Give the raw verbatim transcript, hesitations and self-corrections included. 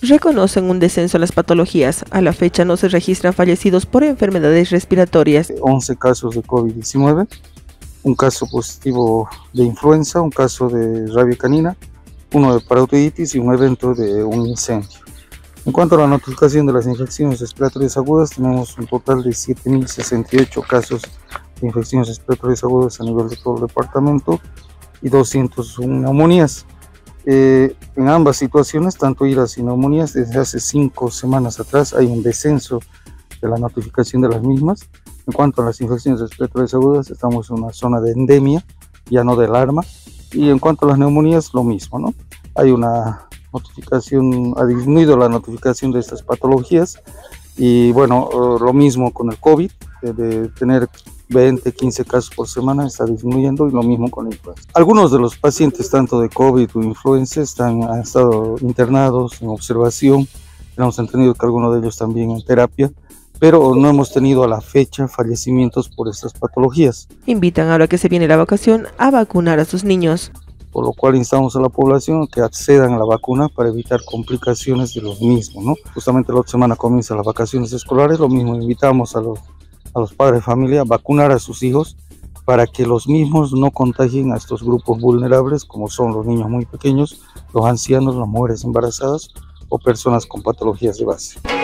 reconocen un descenso en las patologías. A la fecha no se registran fallecidos por enfermedades respiratorias. once casos de COVID diecinueve, un caso positivo de influenza, un caso de rabia canina, uno de parotiditis y un evento de un incendio. En cuanto a la notificación de las infecciones respiratorias agudas, tenemos un total de siete mil sesenta y ocho casos de infecciones respiratorias agudas a nivel de todo el departamento y doscientas una neumonías. Eh, en ambas situaciones, tanto iras y neumonías, desde hace cinco semanas atrás hay un descenso de la notificación de las mismas. En cuanto a las infecciones respiratorias agudas, estamos en una zona de endemia, ya no de alarma. Y en cuanto a las neumonías, lo mismo, ¿no? Hay una notificación, ha disminuido la notificación de estas patologías. Y bueno, lo mismo con el COVID, de, de tener veinte, quince casos por semana, está disminuyendo, y lo mismo con la influenza. Algunos de los pacientes, tanto de COVID o influenza, están, han estado internados en observación. Hemos entendido que algunos de ellos también en terapia, pero no hemos tenido a la fecha fallecimientos por estas patologías. Invitan ahora que se viene la vacación a vacunar a sus niños. Por lo cual instamos a la población a que accedan a la vacuna para evitar complicaciones de los mismos, ¿no? Justamente la otra semana comienzan las vacaciones escolares, lo mismo invitamos a los, a los padres de familia a vacunar a sus hijos para que los mismos no contagien a estos grupos vulnerables, como son los niños muy pequeños, los ancianos, las mujeres embarazadas o personas con patologías de base.